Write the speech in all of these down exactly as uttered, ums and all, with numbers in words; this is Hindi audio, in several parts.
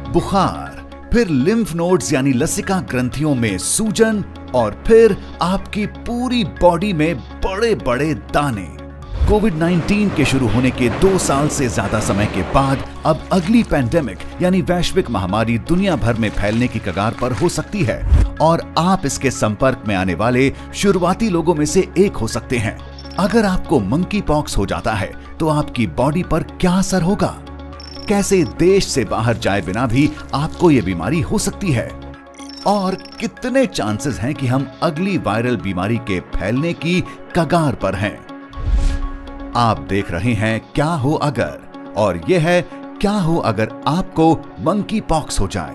बुखार, फिर लिम्फ नोड्स यानी लसिका ग्रंथियों में सूजन और फिर आपकी पूरी बॉडी में बड़े बड़े दाने। कोविड नाइनटीन के शुरू होने के दो साल से ज्यादा समय के बाद अब अगली पैंडेमिक यानी वैश्विक महामारी दुनिया भर में फैलने की कगार पर हो सकती है और आप इसके संपर्क में आने वाले शुरुआती लोगों में से एक हो सकते हैं। अगर आपको मंकी पॉक्स हो जाता है तो आपकी बॉडी पर क्या असर होगा? कैसे देश से बाहर जाए बिना भी आपको यह बीमारी हो सकती है? और कितने चांसेस हैं कि हम अगली वायरल बीमारी के फैलने की कगार पर हैं? आप देख रहे हैं क्या हो अगर, और यह है क्या हो अगर आपको मंकी पॉक्स हो जाए।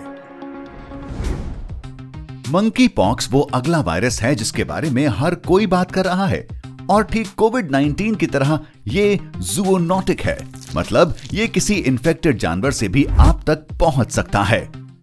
मंकी पॉक्स वो अगला वायरस है जिसके बारे में हर कोई बात कर रहा है और ठीक कोविड नाइनटीन की तरह ये ज़ूनोटिक है, मतलब ये किसी इन्फेक्टेड जानवर से भी आप तक पहुंच सकता है।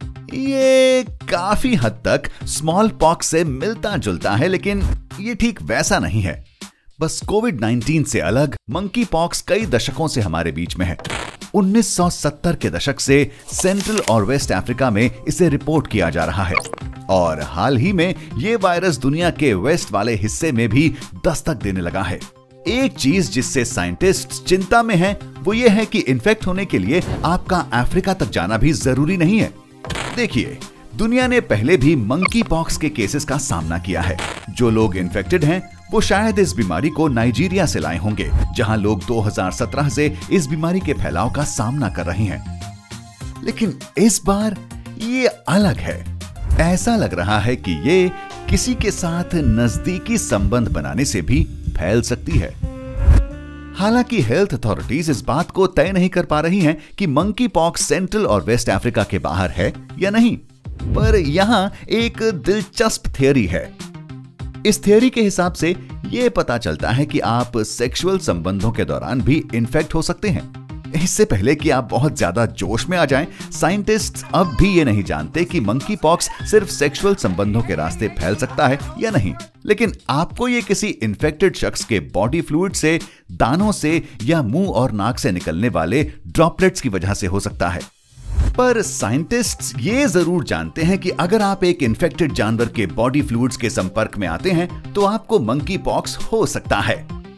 ये काफी हद तक स्मॉल पॉक्स से मिलता जुलता है, लेकिन ये ठीक वैसा नहीं है। बस कोविड नाइनटीन से अलग मंकी पॉक्स कई दशकों से हमारे बीच में है। उन्नीस सौ सत्तर के दशक से सेंट्रल और वेस्ट अफ्रीका में इसे रिपोर्ट किया जा रहा है और हाल ही में ये वायरस दुनिया के वेस्ट वाले हिस्से में भी दस्तक देने लगा है। एक चीज जिससे साइंटिस्ट चिंता में हैं, वो ये है कि इन्फेक्ट होने के लिए आपका अफ्रीका तक जाना भी जरूरी नहीं है। देखिए, दुनिया ने पहले भी मंकी पॉक्स के केसेस का सामना किया है। जो लोग इन्फेक्टेड हैं वो शायद इस बीमारी को नाइजीरिया से लाए होंगे, जहां लोग दो हज़ार सत्रह से इस बीमारी के फैलाव का सामना कर रहे हैं। लेकिन इस बार ये अलग है। ऐसा लग रहा है कि ये किसी के साथ नजदीकी संबंध बनाने से भी फैल सकती है। हालांकि हेल्थ अथॉरिटीज इस बात को तय नहीं कर पा रही हैं कि मंकी पॉक्स सेंट्रल और वेस्ट अफ्रीका के बाहर है या नहीं, पर यहां एक दिलचस्प थियरी है। इस थियरी के हिसाब से यह पता चलता है कि आप सेक्सुअल संबंधों के दौरान भी इन्फेक्ट हो सकते हैं। इससे पहले कि आप बहुत ज्यादा जोश में आ जाएं, साइंटिस्ट्स अब भी ये नहीं जानते कि मंकी पॉक्स सिर्फ सेक्सुअल संबंधों के रास्ते फैल सकता है या नहीं, लेकिन आपको ये किसी इन्फेक्टेड शख्स के बॉडी फ्लूइड से, दानों से या मुंह और नाक से निकलने वाले ड्रॉपलेट्स की वजह से हो सकता है। पर साइंटिस्ट्स ये जरूर जानते हैं कि अगर आप एक इन्फेक्टेड जानवर के बॉडी फ्लूइड्स के संपर्क में आते हैं तो आपको मंकी पॉक्स हो सकता है।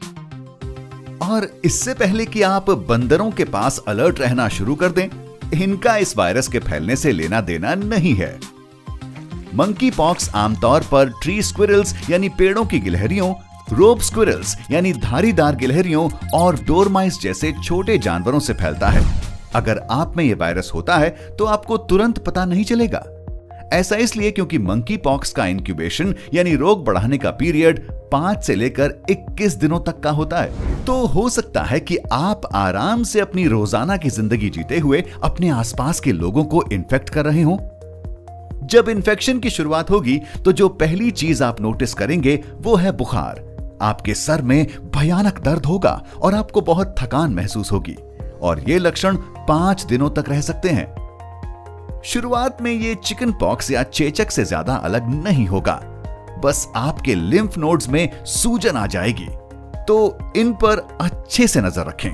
और इससे पहले कि आप बंदरों के पास अलर्ट रहना शुरू कर दें, इनका इस वायरस के फैलने से लेना देना नहीं है। मंकी पॉक्स आमतौर पर ट्री स्क्विरल्स यानी पेड़ों की गिलहरियों, रोप स्क्विरल्स यानी धारीदार गिलहरियों और डोरमाइस जैसे छोटे जानवरों से फैलता है। अगर आप में यह वायरस होता है तो आपको तुरंत पता नहीं चलेगा। ऐसा इसलिए क्योंकि मंकी पॉक्स का इंक्यूबेशन यानी रोग बढ़ाने का पीरियड पांच से लेकर इक्कीस दिनों तक का होता है। तो हो सकता है कि आप आराम से अपनी रोजाना की जिंदगी जीते हुए अपने आसपास के लोगों को इन्फेक्ट कर रहे हो। जब इन्फेक्शन की शुरुआत होगी तो जो पहली चीज आप नोटिस करेंगे वो है बुखार। आपके सर में भयानक दर्द होगा और आपको बहुत थकान महसूस होगी और ये लक्षण पांच दिनों तक रह सकते हैं। शुरुआत में ये चिकन पॉक्स या चेचक से ज्यादा अलग नहीं होगा, बस आपके लिम्फ नोड्स में सूजन आ जाएगी, तो इन पर अच्छे से नजर रखें।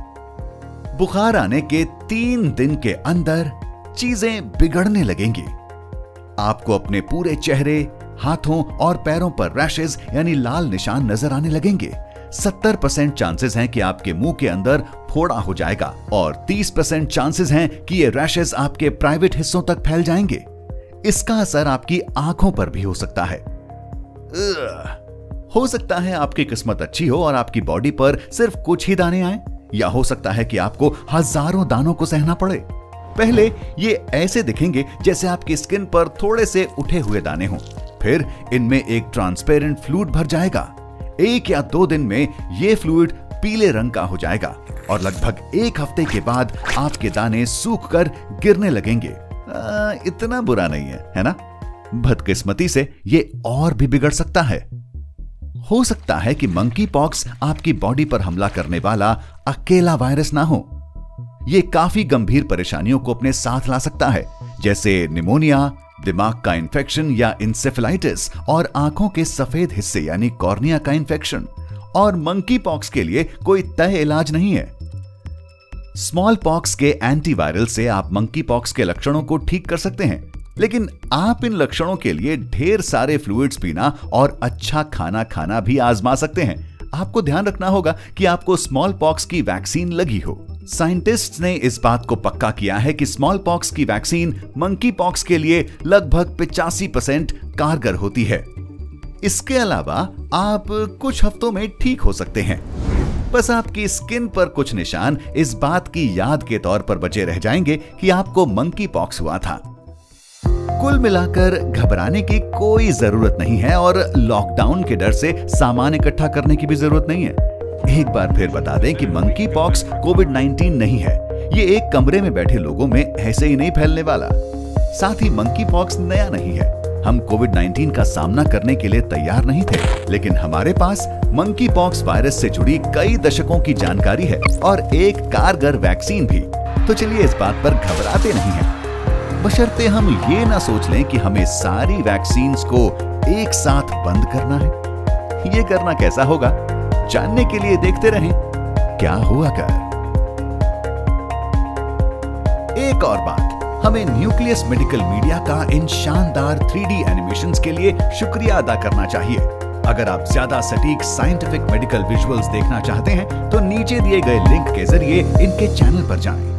बुखार आने के तीन दिन के अंदर चीजें बिगड़ने लगेंगी। आपको अपने पूरे चेहरे, हाथों और पैरों पर रैशेज यानी लाल निशान नजर आने लगेंगे। सत्तर परसेंट चांसेस हैं कि आपके मुंह के अंदर फोड़ा हो जाएगा और तीस परसेंट चांसेस हैं कि ये रैशेज आपके प्राइवेट हिस्सों तक फैल जाएंगे। इसका असर आपकी आंखों पर भी हो सकता है। हो सकता है आपकी किस्मत अच्छी हो और आपकी बॉडी पर सिर्फ कुछ ही दाने आए, या हो सकता है कि आपको हजारों दानों को सहना पड़े। पहले ये ऐसे दिखेंगे जैसे आपकी स्किन पर थोड़े से उठे हुए दाने हों, फिर इनमें एक ट्रांसपेरेंट फ्लूइड भर जाएगा। एक या दो दिन में ये फ्लूइड पीले रंग का हो जाएगा और लगभग एक हफ्ते के बाद आपके दाने सूख कर गिरने लगेंगे। आ, इतना बुरा नहीं है, है ना? बदकिस्मती से ये और भी बिगड़ सकता है। हो सकता है कि मंकी पॉक्स आपकी बॉडी पर हमला करने वाला अकेला वायरस ना हो। ये काफी गंभीर परेशानियों को अपने साथ ला सकता है, जैसे निमोनिया, दिमाग का इन्फेक्शन या इंसेफेलाइटिस और आंखों के सफेद हिस्से यानी कॉर्निया का इन्फेक्शन। और मंकी पॉक्स के लिए कोई तय इलाज नहीं है। स्मॉल पॉक्स के एंटीवायरल से आप मंकी पॉक्स के लक्षणों को ठीक कर सकते हैं, लेकिन आप इन लक्षणों के लिए ढेर सारे फ्लूइड्स पीना और अच्छा खाना खाना भी आजमा सकते हैं। आपको ध्यान रखना होगा कि आपको स्मॉल पॉक्स की वैक्सीन लगी हो। साइंटिस्ट्स ने इस बात को पक्का किया है कि स्मॉल पॉक्स की वैक्सीन मंकी पॉक्स के लिए लगभग पचासी परसेंट कारगर होती है। इसके अलावा आप कुछ हफ्तों में ठीक हो सकते हैं। बस आपकी स्किन पर कुछ निशान इस बात की याद के तौर पर बचे रह जाएंगे कि आपको मंकी पॉक्स हुआ था। कुल मिलाकर घबराने की कोई जरूरत नहीं है और लॉकडाउन के डर से सामान इकट्ठा करने की भी जरूरत नहीं है। एक बार फिर बता दें कि मंकी पॉक्स कोविड नाइनटीन नहीं है। ये एक कमरे में बैठे लोगों में ऐसे ही नहीं फैलने वाला। साथ ही मंकी पॉक्स नया नहीं है। हम कोविड नाइनटीन का सामना करने के लिए तैयार नहीं थे, लेकिन हमारे पास मंकी पॉक्स वायरस से जुड़ी कई दशकों की जानकारी है और एक कारगर वैक्सीन भी। तो चलिए इस बात पर घबराते नहीं हैं। बशर्ते हम ये ना सोच लें कि हमें सारी वैक्सीन्स को एक साथ बंद करना है। ये करना कैसा होगा, जानने के लिए देखते रहें क्या हुआ कर। एक और बात, हमें न्यूक्लियस मेडिकल मीडिया का इन शानदार थ्री डी एनिमेशंस के लिए शुक्रिया अदा करना चाहिए। अगर आप ज्यादा सटीक साइंटिफिक मेडिकल विजुअल्स देखना चाहते हैं तो नीचे दिए गए लिंक के जरिए इनके चैनल पर जाएं।